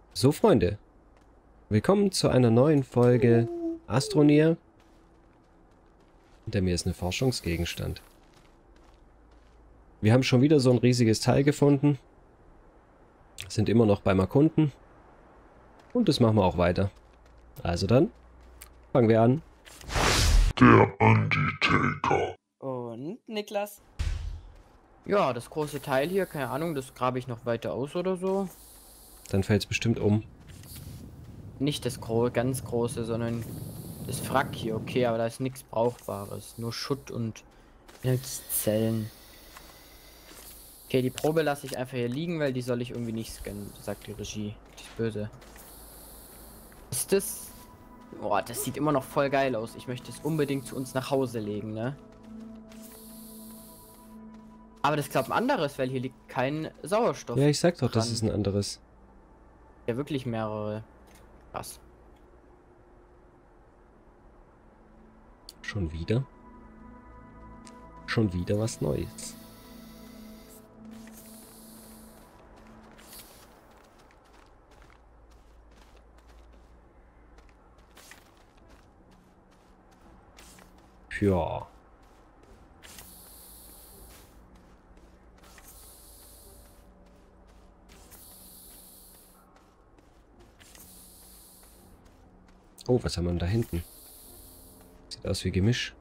So, Freunde, willkommen zu einer neuen Folge Astroneer. Hinter mir ist ein Forschungsgegenstand. Wir haben schon wieder so ein riesiges Teil gefunden, sind immer noch beim Erkunden und das machen wir auch weiter. Also dann, fangen wir an. Der Undertaker. Und Niklas? Ja, das große Teil hier, keine Ahnung, das grabe ich noch weiter aus oder so. Dann fällt es bestimmt um. Nicht das ganz große, sondern das Wrack hier, okay, aber da ist nichts Brauchbares. Nur Schutt und Zellen. Okay, die Probe lasse ich einfach hier liegen, weil die soll ich irgendwie nicht scannen, sagt die Regie. Die ist böse. Ist das... Boah, das sieht immer noch voll geil aus. Ich möchte es unbedingt zu uns nach Hause legen, ne? Aber das ist, glaube ich, ein anderes, weil hier liegt kein Sauerstoff. Ja, ich sag doch, dran. das ist ein anderes. Ja, wirklich mehrere. Krass. Schon wieder? Schon wieder was Neues. Ja. Oh, was haben wir denn da hinten? Sieht aus wie Gemisch.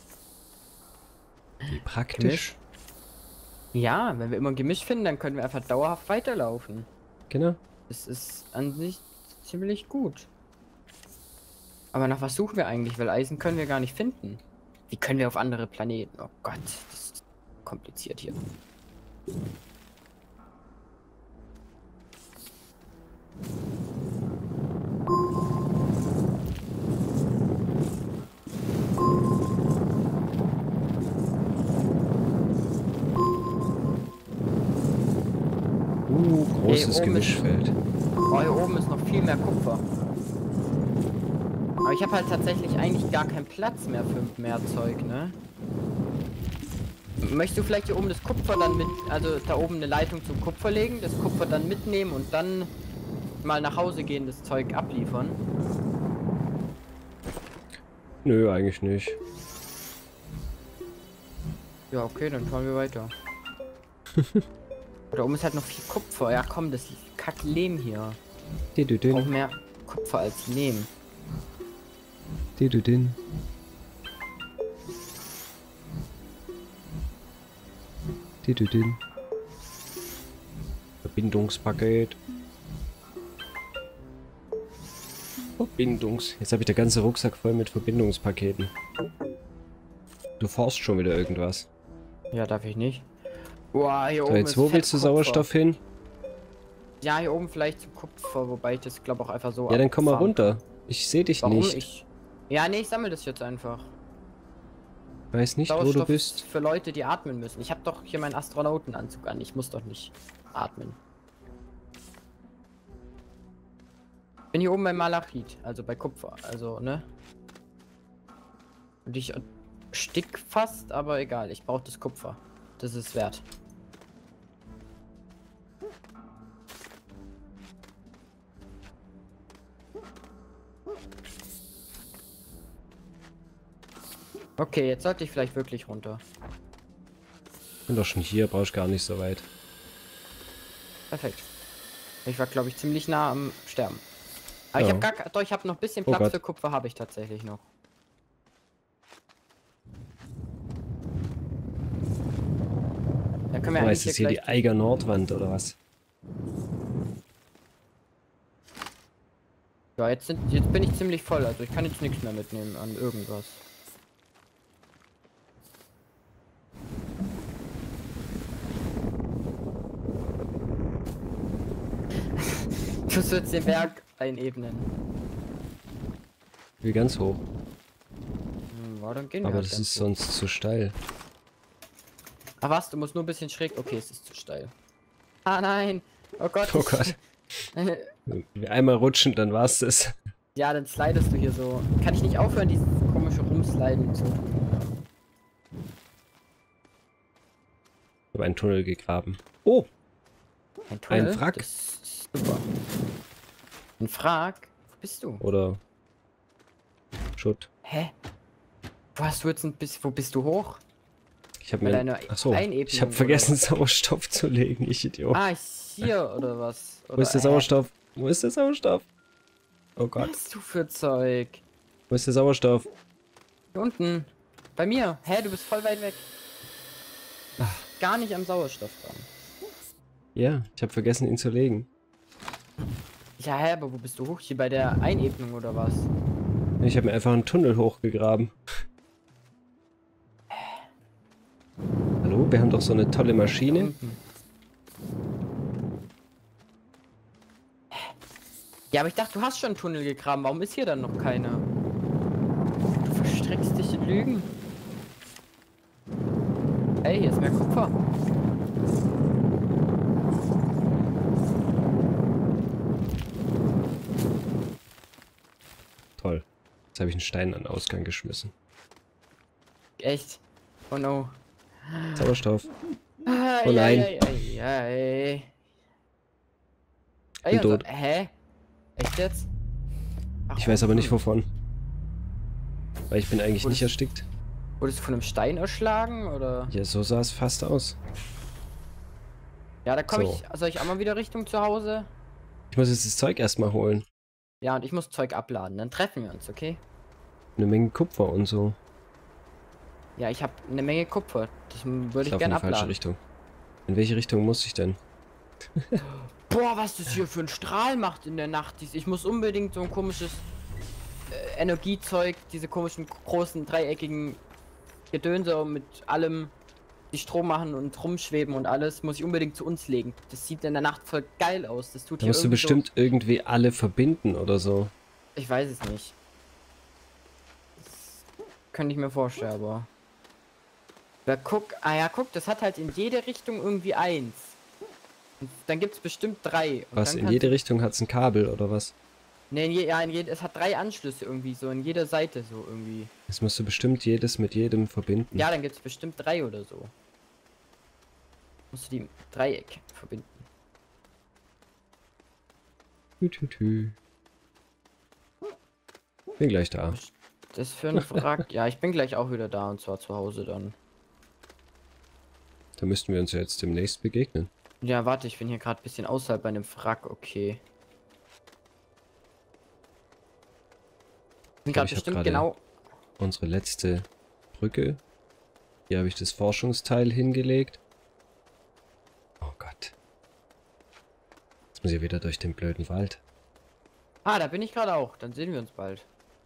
Wie praktisch. Gemisch? Ja, wenn wir immer ein Gemisch finden, dann können wir einfach dauerhaft weiterlaufen. Genau. Das ist an sich ziemlich gut. Aber nach was suchen wir eigentlich? Weil Eisen können wir gar nicht finden. Wie können wir auf andere Planeten? Oh Gott, das ist kompliziert hier. Großes Hier oben Gemischfeld. Oh, hier oben ist noch viel mehr Kupfer. Aber ich habe halt tatsächlich eigentlich gar keinen Platz mehr für mehr Zeug, ne? Möchtest du vielleicht hier oben das Kupfer dann mit, also da oben eine Leitung zum Kupfer legen, das Kupfer dann mitnehmen und dann mal nach Hause gehen, das Zeug abliefern? Nö, eigentlich nicht. Ja, okay, dann fahren wir weiter. Da oben ist halt noch viel Kupfer. Ja, komm, das ist kack Lehm hier. Ich brauch mehr Kupfer als Lehm. Verbindungspaket. Jetzt habe ich der ganze Rucksack voll mit Verbindungspaketen. Du forst schon wieder irgendwas. Ja, darf ich nicht. Boah, hier So, oben jetzt ist wo fett willst du Kupfer. Sauerstoff hin? Ja, hier oben vielleicht zum Kupfer, wobei ich das glaube auch einfach so. Ja, dann komm mal abfahren runter. kann. Ich sehe dich Warum nicht. ich? Ja, nee, ich sammle das jetzt einfach. Weiß nicht, wo du Sauerstoff bist. ist für Leute, die atmen müssen. Ich habe doch hier meinen Astronautenanzug an. Ich muss doch nicht atmen. Bin hier oben bei Malachit, also bei Kupfer, also, ne? Und ich stick fast, aber egal, ich brauche das Kupfer. Das ist wert. Okay, jetzt sollte ich vielleicht wirklich runter. Bin doch schon hier, brauchst gar nicht so weit. Perfekt. Ich war, glaube ich, ziemlich nah am Sterben. Aber Ja. ich habe doch, ich habe noch ein bisschen Oh Platz Gott. für Kupfer, habe ich tatsächlich noch. Da können wir Weißt du, eigentlich hier die gleich Eiger Nordwand oder was? Ja, jetzt bin ich ziemlich voll, also ich kann jetzt nichts mehr mitnehmen an irgendwas. Du musst jetzt den Berg einebnen. Wie ganz hoch. Ja, dann gehen wir Aber halt das ganz ist hoch. sonst zu steil. Ach was, du musst nur ein bisschen schräg. Okay, es ist zu steil. Ah nein! Oh Gott! Oh Gott. Einmal rutschen, dann war's das. Ja, dann slidest du hier so. Kann ich nicht aufhören, dieses komische Rumsliden zu. Ich habe einen Tunnel gegraben. Oh, Ein Tunnel? Wrack. Das ist super. Ein Frag? Wo bist du? Oder Schutt. Hä? Wo bist du hoch? Ich habe Bei mir... deiner Achso, Einebnung ich habe oder vergessen, was? Sauerstoff zu legen, ich Idiot. Ah, hier oder was? Oder, Wo ist der Sauerstoff? Wo ist der Sauerstoff? Oh Was Gott. hast du für Zeug? Wo ist der Sauerstoff? Hier unten. Bei mir. Hä, du bist voll weit weg. Gar nicht am Sauerstoff dran. Ja, ich habe vergessen, ihn zu legen. Ja, hä, aber wo bist du hoch? Hier bei der Einebnung oder was? Ich habe mir einfach einen Tunnel hochgegraben. Hallo, wir haben doch so eine tolle Maschine. Unten. Ja, aber ich dachte, du hast schon einen Tunnel gegraben. Warum ist hier dann noch keiner? Du verstrickst dich in Lügen. Ey, hier ist mehr Kupfer. Toll. Jetzt habe ich einen Stein an den Ausgang geschmissen. Echt? Oh no. Sauerstoff. Ai, Oh nein. ai, ai, ai. Ey, Bin tot. hä? Echt jetzt? Ich weiß aber nicht Warum? wovon. Weil ich bin eigentlich nicht erstickt. Wurdest du von einem Stein erschlagen, oder? Ja, so sah es fast aus. Ja, da komme So. ich. Soll ich auch mal wieder Richtung zu Hause? Ich muss jetzt das Zeug erstmal holen. Ja, und ich muss Zeug abladen. Dann treffen wir uns, okay? Eine Menge Kupfer und so. Ja, ich habe eine Menge Kupfer. Das würde ich Laufe in gerne die falsche abladen. Richtung. In welche Richtung muss ich denn? Boah, was das hier für ein Strahl macht in der Nacht. Ich muss unbedingt so ein komisches Energiezeug, diese komischen großen dreieckigen Gedönse mit allem, die Strom machen und rumschweben und alles, muss ich unbedingt zu uns legen. Das sieht in der Nacht voll geil aus. Das tut Da hier musst du irgendwie bestimmt irgendwie alle verbinden oder so. so, ich weiß es nicht. Das könnte ich mir vorstellen, aber... Ja, guck, guck, das hat halt in jede Richtung irgendwie eins. Und dann gibt es bestimmt 3. Und Was, dann in kannst jede du- Richtung hat es ein Kabel oder was? Nee, es hat 3 Anschlüsse irgendwie so, in jeder Seite so irgendwie. Das musst du bestimmt jedes mit jedem verbinden. Ja, dann gibt es bestimmt 3 oder so. Musst du die im Dreieck verbinden. Tü. Bin gleich da. Das ist für ein Wrack. Ja, ich bin gleich auch wieder da und zwar zu Hause dann. Da müssten wir uns ja jetzt demnächst begegnen. Ja, warte, ich bin hier gerade ein bisschen außerhalb bei einem Wrack, okay. Ich bin gerade Ich hab bestimmt gerade genau. unsere letzte Brücke. Hier habe ich das Forschungsteil hingelegt. Oh Gott. Jetzt muss ich wieder durch den blöden Wald. Ah, da bin ich gerade auch. Dann sehen wir uns bald.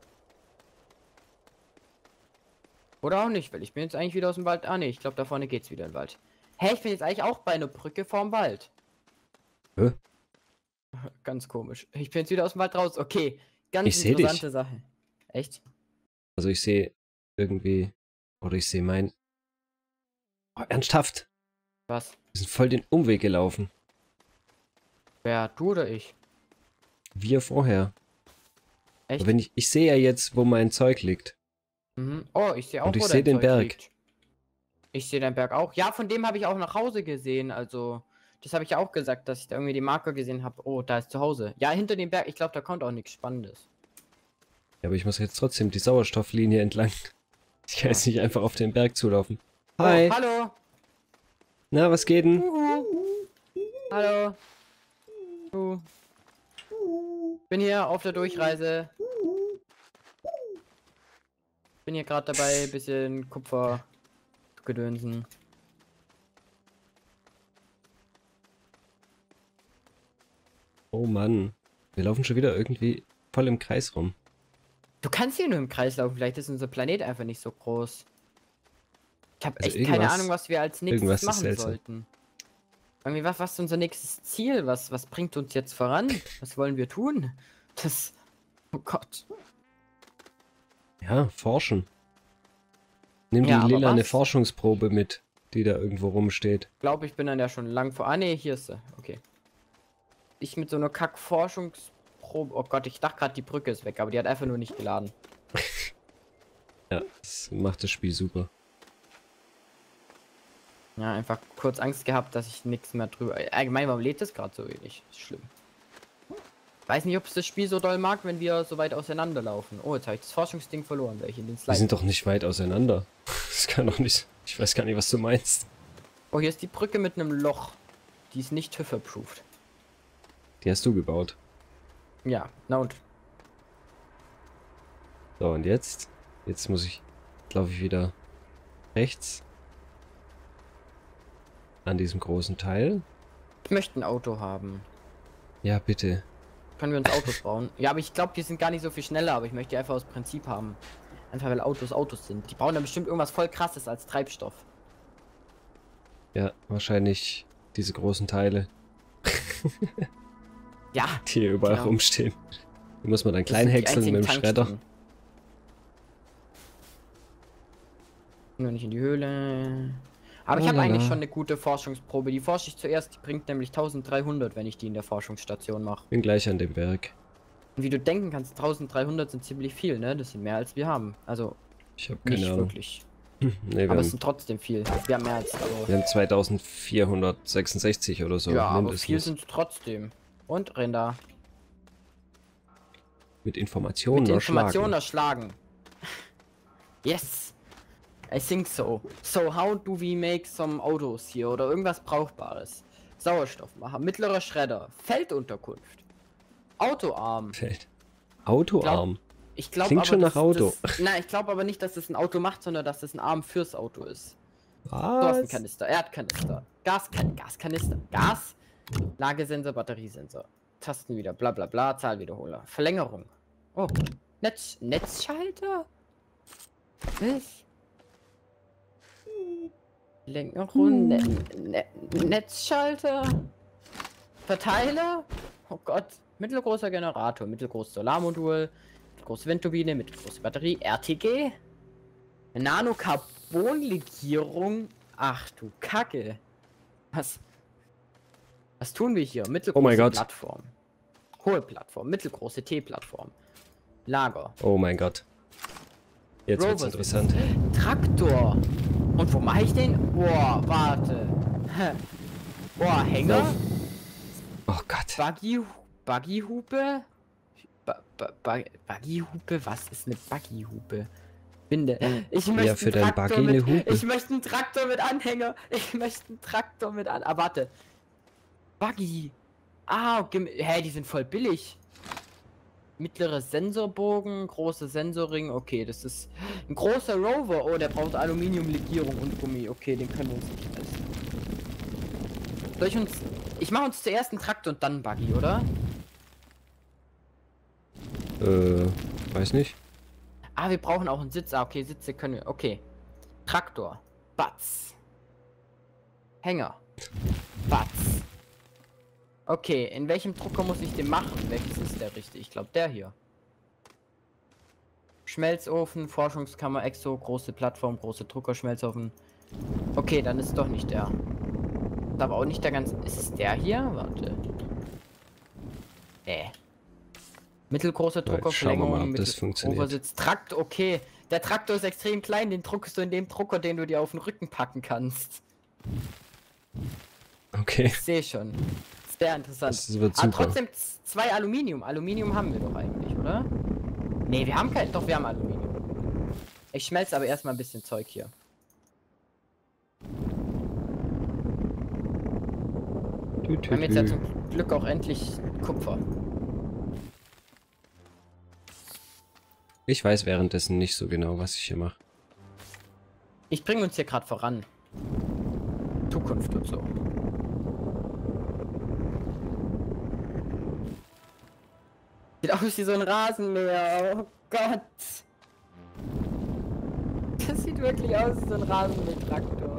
Oder auch nicht, weil ich bin jetzt eigentlich wieder aus dem Wald. Ah ne, ich glaube da vorne geht's wieder in den Wald. Hä, ich bin jetzt eigentlich auch bei einer Brücke vorm Wald. Hä? Ganz komisch. Ich bin jetzt wieder aus dem Wald raus. Okay, ganz Ich seh dich. interessante Sache. Echt? Also ich sehe irgendwie... Oder ich sehe mein... Oh, ernsthaft? Was? Wir sind voll den Umweg gelaufen. Wer, du oder ich? Wir vorher. Echt? Aber wenn ich sehe ja jetzt, wo mein Zeug liegt. Mhm. Oh, ich sehe auch, Und ich wo sehe dein den Zeug Berg. liegt. Ich sehe deinen Berg auch. Ja, von dem habe ich auch nach Hause gesehen. Also, das habe ich ja auch gesagt, dass ich da irgendwie die Marker gesehen habe. Oh, da ist zu Hause. Ja, hinter dem Berg. Ich glaube, da kommt auch nichts Spannendes. Ja, aber ich muss jetzt trotzdem die Sauerstofflinie entlang. Ich kann Ja. jetzt nicht einfach auf den Berg zulaufen. Hi. Oh, hallo. Na, was geht denn? Hallo. Bin hier auf der Durchreise. Bin hier gerade dabei, ein bisschen Kupfer zu gedönsen. Oh Mann. Wir laufen schon wieder irgendwie voll im Kreis rum. Du kannst hier nur im Kreis laufen, vielleicht ist unser Planet einfach nicht so groß. Ich habe Also echt keine irgendwas- Ahnung, was wir als irgendwas nächstes ist machen seltsam. sollten. Irgendwie, was ist unser nächstes Ziel? Was bringt uns jetzt voran? Was wollen wir tun? Das. Oh Gott. Ja, forschen. Nimm Ja, die aber lilane was? Forschungsprobe mit, die da irgendwo rumsteht. Glaube, ich bin dann ja schon lang vor. Ah, ne, hier ist sie. Okay. Ich mit so einer Kack-Forschungsprobe. Oh Gott, ich dachte gerade, die Brücke ist weg, aber die hat einfach nur nicht geladen. Ja, das macht das Spiel super. Ja, einfach kurz Angst gehabt, dass ich nichts mehr drüber. Allgemein, warum lädt das gerade so wenig? Ist schlimm. Weiß nicht, ob es das Spiel so doll mag, wenn wir so weit auseinanderlaufen. Oh, jetzt habe ich das Forschungsding verloren, weil ich in den Wir Slide. sind doch nicht weit auseinander. Das kann doch nicht... Ich weiß gar nicht, was du meinst. Oh, hier ist die Brücke mit einem Loch. Die ist nicht TÜV-approved. Die hast du gebaut. Ja, na und? So, und jetzt? Jetzt muss ich... Laufe ich wieder rechts. An diesem großen Teil. Ich möchte ein Auto haben. Ja, bitte. Können wir uns Autos bauen? Ja, aber ich glaube, die sind gar nicht so viel schneller, aber ich möchte die einfach aus Prinzip haben. Einfach weil Autos Autos sind. Die brauchen dann bestimmt irgendwas voll krasses als Treibstoff. Ja, wahrscheinlich diese großen Teile, Ja. die hier überall Genau. rumstehen. Die muss man dann das klein sind die häckseln mit dem einzigen Schredder. Tankstellen. Nur nicht in die Höhle. Aber ich habe Lalala. eigentlich schon eine gute Forschungsprobe. Die forsche ich zuerst. Die bringt nämlich 1300, wenn ich die in der Forschungsstation mache. Bin gleich an dem Berg. Und wie du denken kannst, 1300 sind ziemlich viel, ne? Das sind mehr als wir haben. Also Ich habe nicht keine Ahnung. wirklich. Nee, wir Aber es haben, sind trotzdem viel. Wir haben mehr als. Aber wir haben 2466 oder so. ja, aber mindestens. viel sind es trotzdem. Und Rinder. Mit Informationen Mit Informationen erschlagen. erschlagen. Yes. I think so. So, how do we make some Autos hier oder irgendwas Brauchbares? Sauerstoffmacher, mittlerer Schredder, Feldunterkunft, Autoarm. Fällt. Autoarm. Ich glaube Klingt aber, schon nach Auto. Nein, ich glaube aber nicht, dass das ein Auto macht, sondern dass das ein Arm fürs Auto ist. Was? Dosenkanister, Erdkanister, Gaskanister, Gas, Lagesensor, Batteriesensor, Tasten wieder, bla bla bla, Zahlwiederholer, Verlängerung. Oh, Netzschalter? Was? Verlängerung, Netzschalter, Verteiler, oh Gott, mittelgroßer Generator, mittelgroßes Solarmodul, mittelgroße Windturbine, mittelgroße Batterie, RTG, Nanocarbon-Legierung, ach du Kacke, was tun wir hier? Mittelgroße Oh mein Gott. Plattform, hohe Plattform, mittelgroße T-Plattform, Lager, Oh mein Gott. Jetzt wird's Rovers. interessant. Traktor. Und wo mache ich den? Boah, warte. Boah, Hänger. Oh Gott. Buggyhupe. Buggyhupe? Was ist eine Buggyhupe? Binde. Ich möchte Ja, für dein Buggy eine Hupe. Ich möchte einen Traktor mit Anhänger. Ich möchte einen Traktor mit an. Ah, warte. Buggy. Ah, okay. Hä, die sind voll billig. Mittlere Sensorbogen, große Sensorring, okay, das ist ein großer Rover. Oh, der braucht Aluminiumlegierung und Gummi. Okay, den können wir uns nicht leisten. Soll ich uns... Ich mache uns zuerst einen Traktor und dann einen Buggy, oder? Weiß nicht. Ah, wir brauchen auch einen Sitz. Ah, okay, Sitze können wir... Okay. Traktor. Batz. Hänger. Batz. Okay, in welchem Drucker muss ich den machen? Welches ist der richtig? Ich glaube, der hier. Schmelzofen, Forschungskammer, Exo, große Plattform, große Drucker, Schmelzofen. Okay, dann ist doch nicht der. Ist aber auch nicht der ganz... Ist es der hier? Warte. Mittelgroße Drucker, Schauen wir mal, ob das Mittel- funktioniert. Obersitz, Trakt, okay. Der Traktor ist extrem klein, den druckst du in dem Drucker, den du dir auf den Rücken packen kannst. Okay. Ich sehe schon. Sehr interessant. Das wird Aber super. trotzdem 2 Aluminium. Aluminium haben wir doch eigentlich, oder? Ne, wir haben kein... Doch, wir haben Aluminium. Ich schmelze aber erstmal ein bisschen Zeug hier. Wir haben jetzt ja zum Glück auch endlich Kupfer. Ich weiß währenddessen nicht so genau, was ich hier mache. Ich bringe uns hier gerade voran. Zukunft und so. Sieht aus wie so ein Rasenmäher. Oh Gott. Das sieht wirklich aus wie so ein Rasenmäher-Traktor.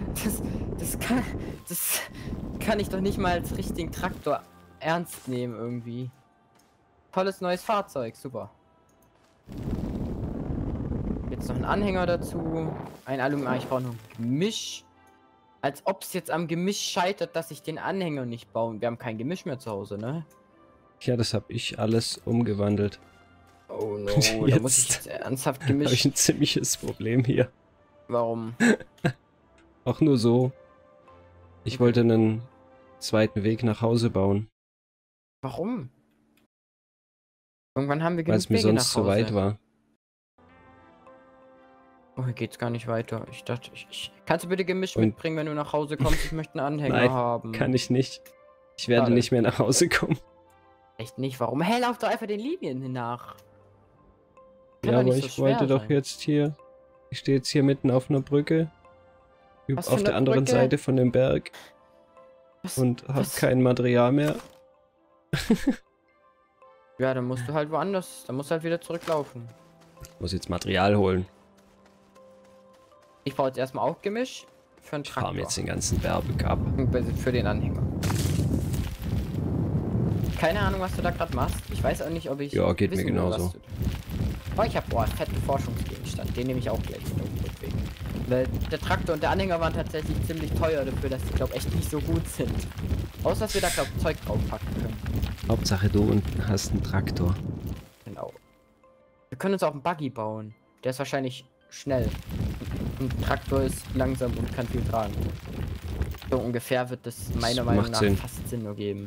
Das kann ich doch nicht mal als richtigen Traktor ernst nehmen irgendwie. Tolles neues Fahrzeug, super. Jetzt noch ein Anhänger dazu. Ein Aluminium. Ich brauche noch ein Gemisch. Als ob es jetzt am Gemisch scheitert, dass ich den Anhänger nicht bauen. Wir haben kein Gemisch mehr zu Hause, ne? Ja, das habe ich alles umgewandelt. Oh no, da muss ich jetzt ernsthaft Habe ich Gemisch. ein ziemliches Problem hier. Warum? Auch nur so. Ich wollte einen zweiten Weg nach Hause bauen. Warum? Irgendwann haben wir weil es genug mir Wege sonst nach zu Hause. weit war. Oh, hier geht's gar nicht weiter. Ich dachte, kannst du bitte Gemisch Und- mitbringen, wenn du nach Hause kommst? Ich möchte einen Anhänger Nein, haben. kann ich nicht. Ich werde Schade. nicht mehr nach Hause kommen. Echt nicht? Warum? Hey, lauf doch einfach den Linien nach. Kann Ja, doch aber nicht so ich wollte schwer doch sein. jetzt hier. Ich stehe jetzt hier mitten auf einer Brücke. Was für Auf der eine anderen Brücke? Seite von dem Berg. Was? Und habe was? kein Material mehr. Ja, dann musst du halt woanders. Dann musst du halt wieder zurücklaufen. Ich muss jetzt Material holen. Ich brauche jetzt erstmal auch Gemisch für einen Ich fahre Traktor. mir jetzt den ganzen Berg ab. Für den Anhänger. Keine Ahnung, was du da gerade machst. Ich weiß auch nicht, ob ich. Ja, geht mir wissen will, genauso. was du- Oh, ich hab fetten Forschungsgegenstand. Den nehme ich auch gleich mit auf den Rückweg. Weil der Traktor und der Anhänger waren tatsächlich ziemlich teuer dafür, dass die, glaube echt nicht so gut sind. Außer, dass wir da, glaube Zeug draufpacken können. Hauptsache du unten hast einen Traktor. Genau. Wir können uns auch einen Buggy bauen. Der ist wahrscheinlich schnell. Ein Traktor ist langsam und kann viel tragen. So ungefähr wird das meiner Meinung macht nach Sinn. fast Sinn ergeben.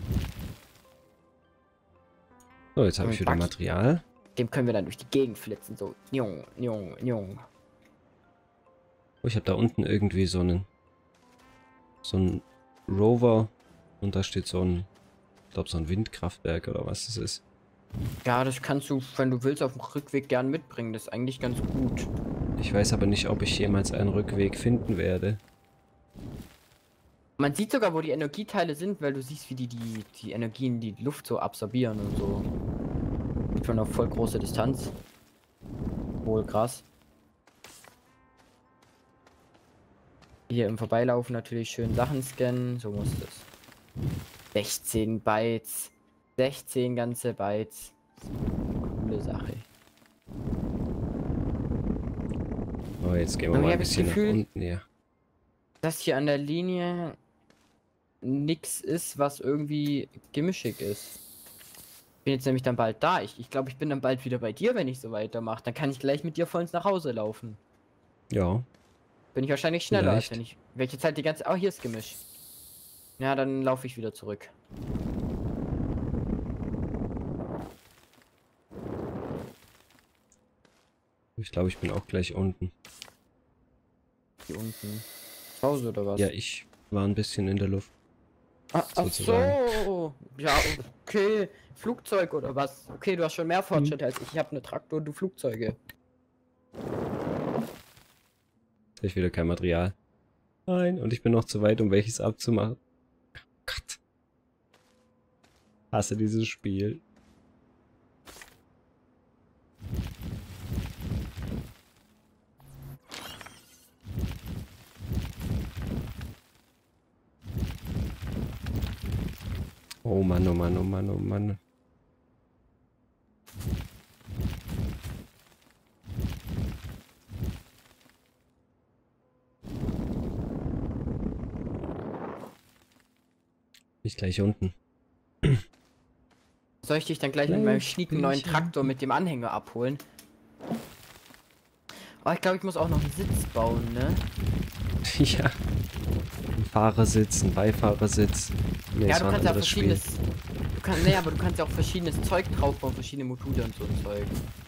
So, jetzt habe ich wieder Buggy. Material. Dem können wir dann durch die Gegend flitzen. So, njong, njong, njong. Oh, ich habe da unten irgendwie so einen Rover. Und da steht so ein, ich glaube so ein Windkraftwerk oder was das ist. Ja, das kannst du, wenn du willst, auf dem Rückweg gern mitbringen. Das ist eigentlich ganz gut. Ich weiß aber nicht, ob ich jemals einen Rückweg finden werde. Man sieht sogar, wo die Energieteile sind, weil du siehst, wie die Energien die Luft so absorbieren und so. Sieht schon auf voll große Distanz. Wohl krass. Hier im Vorbeilaufen natürlich schön Sachen scannen. So muss es. 16 Bytes. 16 ganze Bytes. Coole Sache. Oh, jetzt gehen wir Aber mal ich ein hab das bisschen nach Gefühl- unten hier. Dass hier an der Linie nix ist, was irgendwie gemischig ist. Bin jetzt nämlich dann bald da. Ich glaube, ich bin dann bald wieder bei dir, wenn ich so weitermache. Dann kann ich gleich mit dir voll nach Hause laufen. Ja, Bin ich wahrscheinlich schneller, als Vielleicht. wenn ich. Welche Zeit die ganze. Oh, hier ist Gemisch. Ja, dann laufe ich wieder zurück. ich glaube, ich bin auch gleich unten. Hier unten. Zu Hause oder was? Ja, ich war ein bisschen in der Luft. ach sozusagen. so. Ja, okay. Flugzeug oder was? Okay, du hast schon mehr Fortschritt als ich. Ich habe eine Traktor, du Flugzeuge. Jetzt habe ich wieder kein Material. Nein, und ich bin noch zu weit, um welches abzumachen. Oh Gott. Hasse dieses Spiel. Oh Mann, oh Mann, oh Mann, oh Mann. Nicht gleich unten. Soll ich dich dann gleich mit meinem schnieken neuen Traktor mit dem Anhänger abholen? Oh, ich glaube, ich muss auch noch einen Sitz bauen, ne? Ja. Ein Fahrersitz, ein Beifahrersitz. Nee, Ja, es du war ein kannst ja anderes Spiel. verschiedenes. Nee, aber du kannst ja auch verschiedenes Zeug draufbauen, verschiedene Module und so ein Zeug.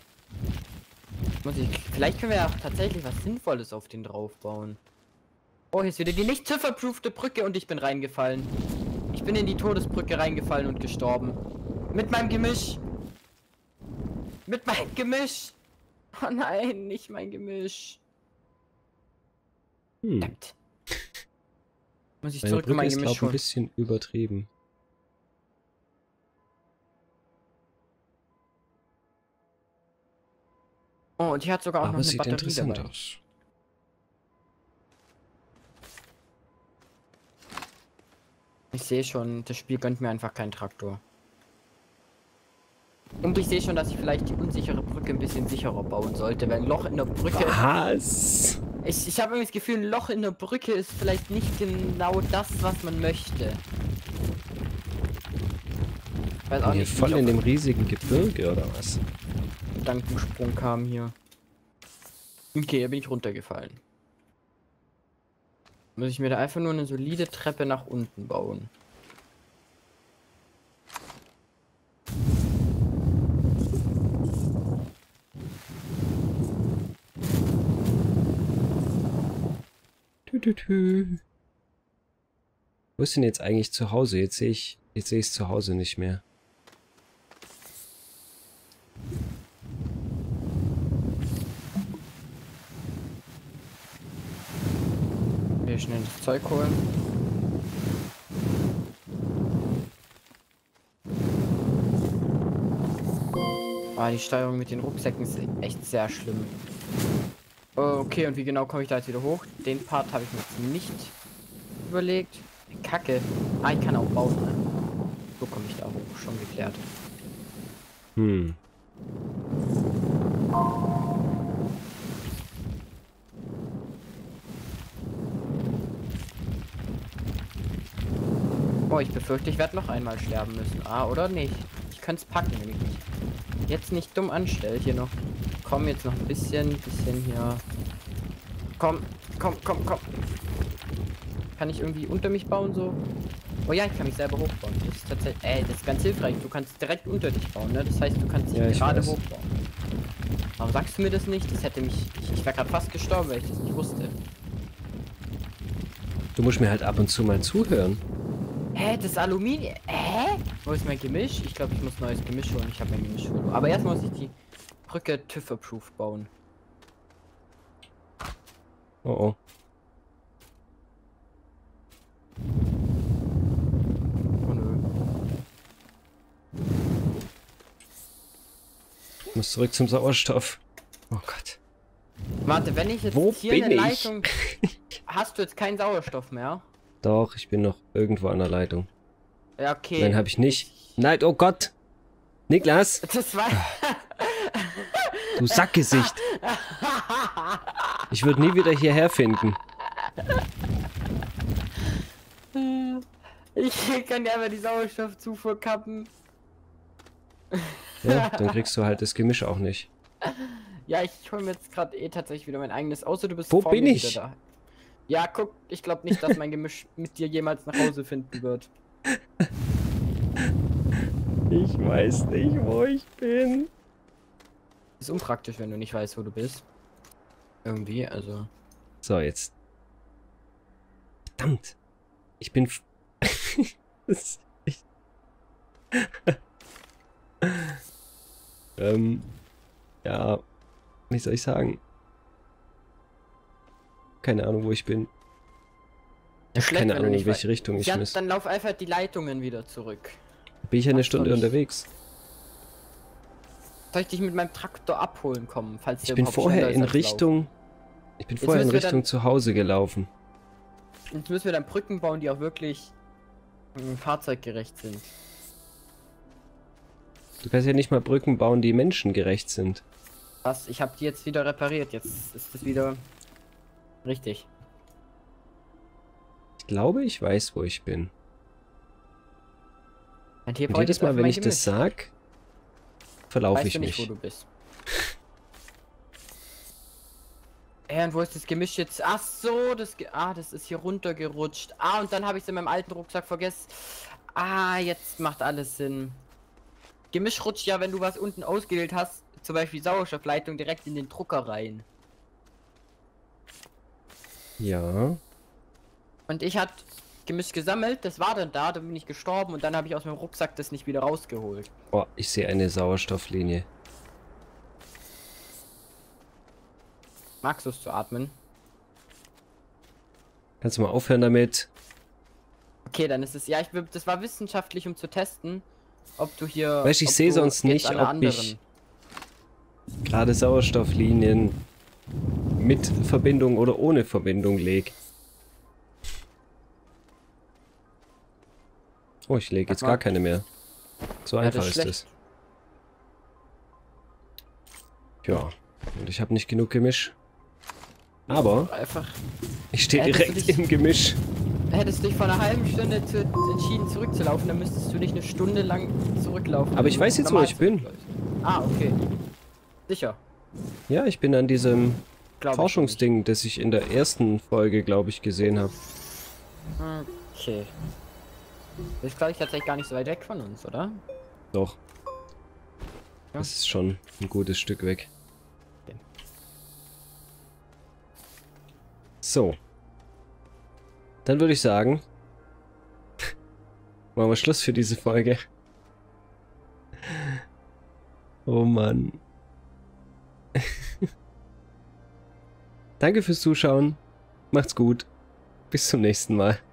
Vielleicht können wir ja auch tatsächlich was Sinnvolles auf den draufbauen. Oh, hier ist wieder die nicht zifferproofte Brücke und ich bin reingefallen. Ich bin in die Todesbrücke reingefallen und gestorben. Mit meinem Gemisch. Mit meinem Gemisch. Oh nein, nicht mein Gemisch. Hm. Verdammt. Muss ich Meine zurück in Brücke mein ist, Gemisch glaube ich, ein holen. bisschen übertrieben. Oh, und hier hat sogar auch noch Aber eine sieht Batterie interessant dabei. aus. Ich sehe schon, das Spiel gönnt mir einfach keinen Traktor. Und ich sehe schon, dass ich vielleicht die unsichere Brücke ein bisschen sicherer bauen sollte, weil ein Loch in der Brücke... Was? Ich habe irgendwie das Gefühl, ein Loch in der Brücke ist vielleicht nicht genau das, was man möchte. Weiß auch Hier nicht, voll wie ich in auf dem riesigen Gebirge oder was? einen Gedankensprung kam hier. Okay, hier bin ich runtergefallen. Muss ich mir da einfach nur eine solide Treppe nach unten bauen. Wo ist denn jetzt eigentlich zu Hause? Jetzt sehe ich es zu Hause nicht mehr. Wir schnell das Zeug holen. Ah, die Steuerung mit den Rucksäcken ist echt sehr schlimm. Okay, und wie genau komme ich da jetzt wieder hoch? Den Part habe ich mir jetzt nicht überlegt. Kacke. Ah, ich kann auch bauen. Ne? So komme ich da hoch. Schon geklärt. Hm. Oh, ich befürchte, ich werde noch einmal sterben müssen. Ah, oder nicht? Ich kann es packen, wenn ich mich jetzt nicht dumm anstelle. Hier noch. Komm, jetzt noch ein bisschen hier. Komm. Kann ich irgendwie unter mich bauen so? Oh ja, ich kann mich selber hochbauen. Das ist tatsächlich. Das ist ganz hilfreich. Du kannst direkt unter dich bauen, ne? Das heißt, du kannst dich gerade hochbauen. Warum sagst du mir das nicht? Das hätte mich. Ich wäre gerade fast gestorben, weil ich das nicht wusste. Du musst mir halt ab und zu mal zuhören. Hä? Das Aluminium? Wo ist mein Gemisch? Ich glaube, ich muss neues Gemisch holen. Ich habe mein Gemisch verloren. Aber erstmal muss ich die Brücke TÜV-approved bauen. Oh oh. Oh nö. Ich muss zurück zum Sauerstoff. Oh Gott. Warte, wenn ich jetzt Wo hier bin eine ich? Leitung... Hast du jetzt keinen Sauerstoff mehr? Doch, ich bin noch irgendwo an der Leitung. Ja, okay. Nein, habe ich nicht. Nein, oh Gott. Niklas, Das war... du Sackgesicht. Ich würde nie wieder hierher finden. Ich kann dir einfach die Sauerstoffzufuhr kappen. Ja, dann kriegst du halt das Gemisch auch nicht. Ja, ich hole mir jetzt gerade tatsächlich wieder mein eigenes. Außer du bist Wo vor bin mir ich? wieder da. Ja, guck, ich glaube nicht, dass mein Gemisch mit dir jemals nach Hause finden wird. Ich weiß nicht, wo ich bin. Ist unpraktisch, wenn du nicht weißt, wo du bist. Irgendwie, also. So, jetzt. Verdammt. Ich bin... Das- ich- ja, wie soll ich sagen? Keine Ahnung, wo ich bin. Ich habe keine Ahnung, in welche Richtung ich ja, muss. dann lauf einfach die Leitungen wieder zurück. Bin ich ja eine Ach, Stunde soll ich- unterwegs. Soll ich dich mit meinem Traktor abholen kommen, falls Ich der bin überhaupt vorher schneller ist in als Richtung... Ich bin Jetzt vorher in müssen wir Richtung dann- zu Hause gelaufen. Laufen. Jetzt müssen wir dann Brücken bauen, die auch wirklich fahrzeuggerecht sind. Du kannst ja nicht mal Brücken bauen, die menschengerecht sind. Was? Ich habe die jetzt wieder repariert. Jetzt ist es wieder richtig. Ich glaube, ich weiß, wo ich bin. Und hier Und brauche ich jedes jetzt Mal, einfach wenn mein ich das Gemisch. sag, verlaufe Weißt ich du nicht, mich. wo du bist. Und wo ist das Gemisch jetzt? Ach so, das ist hier runtergerutscht. Ah, und dann habe ich es in meinem alten Rucksack vergessen. Ah, jetzt macht alles Sinn. Gemisch rutscht ja, wenn du was unten ausgewählt hast, zum Beispiel Sauerstoffleitung, direkt in den Drucker rein. Ja. Und ich hatte Gemisch gesammelt, das war dann da, dann bin ich gestorben und dann habe ich aus meinem Rucksack das nicht wieder rausgeholt. Oh, ich sehe eine Sauerstofflinie. Magst du es zu atmen? Kannst du mal aufhören damit? Okay, dann ist es, ja, das war wissenschaftlich, um zu testen, ob du hier... Weißt du, ich ob sehe du sonst jetzt nicht, an einer ob ich gerade Sauerstofflinien mit Verbindung oder ohne Verbindung lege. Oh, ich lege jetzt Warte mal. gar keine mehr. So Ja, einfach das ist ist es. Ja, und ich habe nicht genug Gemisch. Aber Einfach... ich stehe Hättest du direkt dich- im Gemisch. Hättest du dich vor einer halben Stunde entschieden zurückzulaufen, dann müsstest du nicht eine Stunde lang zurücklaufen. Aber wenn ich du weiß jetzt, wo normal ich bin. zurückläufst. Ah, okay. Sicher. Ja, ich bin an diesem Glaub ich Forschungsding, das ich in der ersten Folge, glaube ich, gesehen habe. nicht. Okay. Das ist, glaube ich, tatsächlich gar nicht so weit weg von uns, oder? Doch. Ja. Das ist schon ein gutes Stück weg. Okay. So. Dann würde ich sagen, machen wir Schluss für diese Folge. Oh Mann. Danke fürs Zuschauen. Macht's gut. Bis zum nächsten Mal.